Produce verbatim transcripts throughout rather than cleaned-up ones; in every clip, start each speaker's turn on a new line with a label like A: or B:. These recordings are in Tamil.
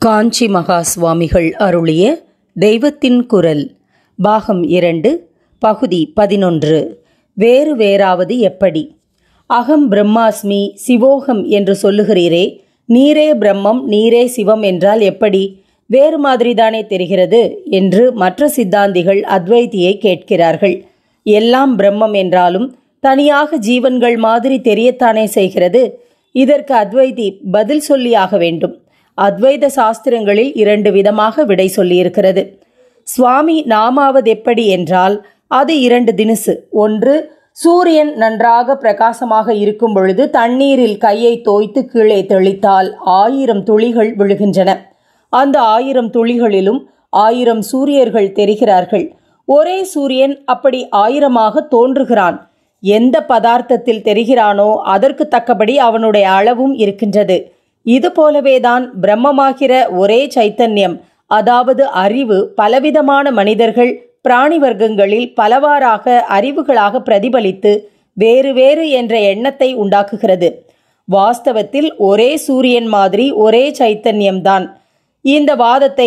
A: காஞ்சி மகா சுவாமிகள் அருளிய தெய்வத்தின் குரல் பாகம் இரண்டு பகுதி பதினொன்று. வேறு வேறாவது எப்படி? அகம் பிரம்மாஸ்மி சிவோகம் என்று சொல்லுகிறீரே, நீரே பிரம்மம் நீரே சிவம் என்றால் எப்படி? வேறு மாதிரிதானே தெரிகிறது என்று மற்ற சித்தாந்திகள் அத்வைத்தியை கேட்கிறார்கள். எல்லாம் பிரம்மம் என்றாலும் தனியாக ஜீவன்கள் மாதிரி தெரியத்தானே செய்கிறது. இதற்கு அத்வைதி பதில் சொல்லியாக வேண்டும். அத்வைத சாஸ்திரங்களில் இரண்டு விதமாக விடை சொல்லியிருக்கிறது. சுவாமி நாமாவது எப்படி என்றால் அது இரண்டு தினுசு. ஒன்று, சூரியன் நன்றாக பிரகாசமாக இருக்கும் பொழுது தண்ணீரில் கையை தோய்த்து கீழே தெளித்தால் ஆயிரம் துளிகள் விழுகின்றன. அந்த ஆயிரம் துளிகளிலும் ஆயிரம் சூரியர்கள் தெரிகிறார்கள். ஒரே சூரியன் அப்படி ஆயிரமாக தோன்றுகிறான். எந்த பதார்த்தத்தில் தெரிகிறானோ அதற்கு தக்கபடி அவனுடைய அளவும் இருக்கின்றது. இது போலவேதான் பிரம்மமாகிற ஒரே சைத்தன்யம், அதாவது அறிவு, பலவிதமான மனிதர்கள் பிராணி வர்க்கங்களில் பலவாறாக அறிவுகளாக பிரதிபலித்து வேறு வேறு என்ற எண்ணத்தை உண்டாக்குகிறது. வாஸ்தவத்தில் ஒரே சூரியன் மாதிரி ஒரே சைத்தன்யம்தான். இந்த வாதத்தை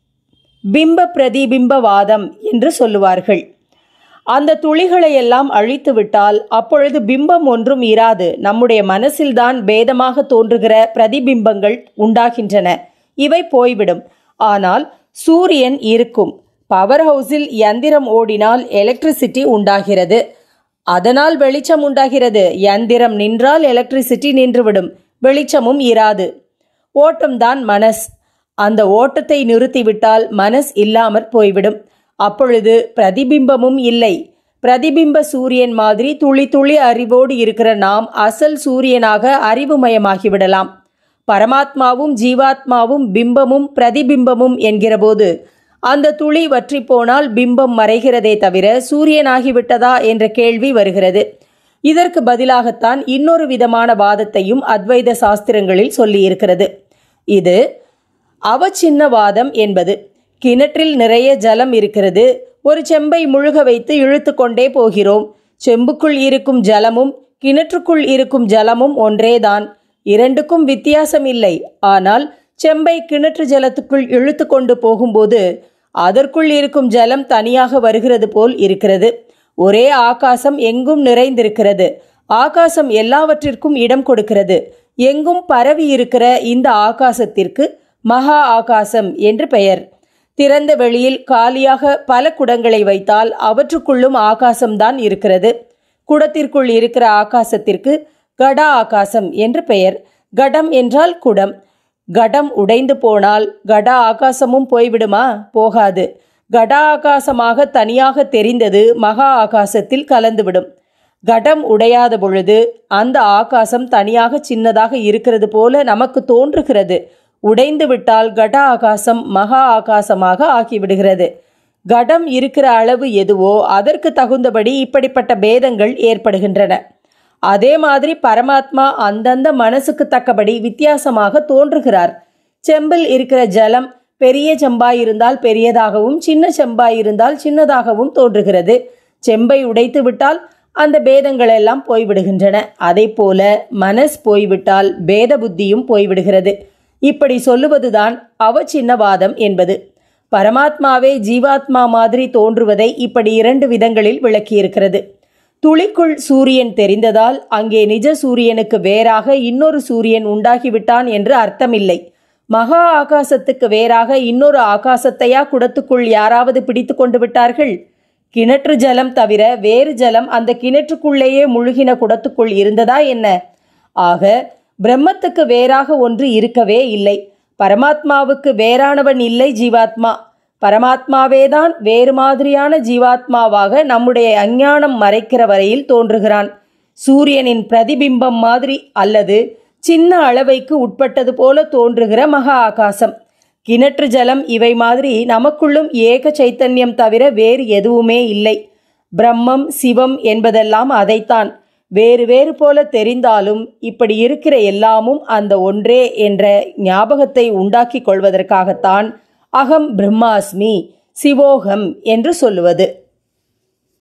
A: பிம்ப பிரதிபிம்ப வாதம் என்று சொல்லுவார்கள். அந்த துளிகளையெல்லாம் அழித்து விட்டால் அப்பொழுது பிம்பம் ஒன்றும் இராது. நம்முடைய மனசில்தான் பேதமாக தோன்றுகிற பிரதிபிம்பங்கள் உண்டாகின்றன. இவை போய்விடும். ஆனால் சூரியன் இருக்கும். பவர் ஹவுஸில் யந்திரம் ஓடினால் எலக்ட்ரிசிட்டி உண்டாகிறது. அதனால் வெளிச்சம் உண்டாகிறது. யந்திரம் நின்றால் எலக்ட்ரிசிட்டி நின்றுவிடும், வெளிச்சமும் இராது. ஓட்டம்தான் மனஸ். அந்த ஓட்டத்தை நிறுத்திவிட்டால் மனஸ் இல்லாமற் போய்விடும். அப்பொழுது பிரதிபிம்பமும் இல்லை. பிரதிபிம்ப சூரியன் மாதிரி துளி துளி அறிவோடு இருக்கிற நாம் அசல் சூரியனாக அறிவுமயமாகிவிடலாம். பரமாத்மாவும் ஜீவாத்மாவும் பிம்பமும் பிரதிபிம்பமும் என்கிறபோது அந்த துளி வற்றி போனால் பிம்பம் மறைகிறதே தவிர சூரியனாகிவிட்டதா என்ற கேள்வி வருகிறது. இதற்கு பதிலாகத்தான் இன்னொரு விதமான வாதத்தையும் அத்வைத சாஸ்திரங்களில் சொல்லியிருக்கிறது. இது அவச்சின்னவாதம் என்பது. கிணற்றில் நிறைய ஜலம் இருக்கிறது. ஒரு செம்பை முழுக வைத்து இழுத்து கொண்டே போகிறோம். செம்புக்குள் இருக்கும் ஜலமும் கிணற்றுக்குள் இருக்கும் ஜலமும் ஒன்றேதான். இரண்டுக்கும் வித்தியாசம் இல்லை. ஆனால் செம்பை கிணற்று ஜலத்துக்குள் இழுத்து கொண்டு போகும்போது அதற்குள் இருக்கும் ஜலம் தனியாக வருகிறது போல் இருக்கிறது. ஒரே ஆகாசம் எங்கும் நிறைந்திருக்கிறது. ஆகாசம் எல்லாவற்றிற்கும் இடம் கொடுக்கிறது. எங்கும் பரவி இருக்கிற இந்த ஆகாசத்திற்கு மகா ஆகாசம் என்று பெயர். திறந்த வெளியில் காலியாக பல குடங்களை வைத்தால் அவற்றுக்குள்ளும் ஆகாசம்தான் இருக்கிறது. குடத்திற்குள் இருக்கிற ஆகாசத்திற்கு கட ஆகாசம் என்று பெயர். கடம் என்றால் குடம். கடம் உடைந்து போனால் கட ஆகாசமும் போய்விடுமா? போகாது. கட ஆகாசமாக தனியாக தெரிந்தது மகா ஆகாசத்தில் கலந்துவிடும். கடம் உடையாத பொழுது அந்த ஆகாசம் தனியாக சின்னதாக இருக்கிறது போல நமக்கு தோன்றுகிறது. உடைந்து விட்டால் கட ஆகாசம் மகா ஆகாசமாக ஆகிவிடுகிறது. கடம் இருக்கிற அளவு எதுவோ அதற்கு தகுந்தபடி இப்படிப்பட்ட பேதங்கள் ஏற்படுகின்றன. அதே மாதிரி பரமாத்மா அந்தந்த மனசுக்கு தக்கபடி வித்தியாசமாக தோன்றுகிறார். செம்பில் இருக்கிற ஜலம் பெரிய செம்பாயிருந்தால் பெரியதாகவும் சின்ன செம்பாயிருந்தால் சின்னதாகவும் தோன்றுகிறது. செம்பை உடைத்து விட்டால் அந்த பேதங்கள் எல்லாம் போய்விடுகின்றன. அதை போல மனஸ் போய்விட்டால் பேத புத்தியும் போய்விடுகிறது. இப்படி சொல்லுவதுதான் அவச்சின்னவாதம் என்பது. பரமாத்மாவே ஜீவாத்மா மாதிரி தோன்றுவதை இப்படி இரண்டு விதங்களில் விளக்கியிருக்கிறது. துளிக்குள் சூரியன் தெரிந்ததால் அங்கே நிஜ சூரியனுக்கு வேறாக இன்னொரு சூரியன் உண்டாகிவிட்டான் என்று அர்த்தமில்லை. மகா ஆகாசத்துக்கு வேறாக இன்னொரு ஆகாசத்தையா குடத்துக்குள் யாராவது பிடித்து கொண்டு விட்டார்கள்? கிணற்று ஜலம் தவிர வேறு ஜலம் அந்த கிணற்றுக்குள்ளேயே முழுகின குடத்துக்குள் இருந்ததா என்ன? ஆக பிரம்மத்துக்கு வேறாக ஒன்று இருக்கவே இல்லை. பரமாத்மாவுக்கு வேறானவன் இல்லை ஜீவாத்மா. பரமாத்மாவேதான் வேறு மாதிரியான ஜீவாத்மாவாக நம்முடைய அஞ்ஞானம் மறைக்கிற வரையில் தோன்றுகிறான். சூரியனின் பிரதிபிம்பம் மாதிரி அல்லது சின்ன அளவைக்கு உட்பட்டது போல தோன்றுகிற மகா ஆகாசம், கிணற்று ஜலம் இவை மாதிரி நமக்குள்ளும் ஏக சைத்தன்யம் தவிர வேறு எதுவுமே இல்லை. பிரம்மம் சிவம் என்பதெல்லாம் அதைத்தான். வேறு வேறு போல தெரிந்தாலும் இப்படி இருக்கிற எல்லாமும் அந்த ஒன்றே என்ற ஞாபகத்தை உண்டாக்கி கொள்வதற்காகத்தான் அகம் பிரம்மாஸ்மி சிவோகம் என்று சொல்லுவது.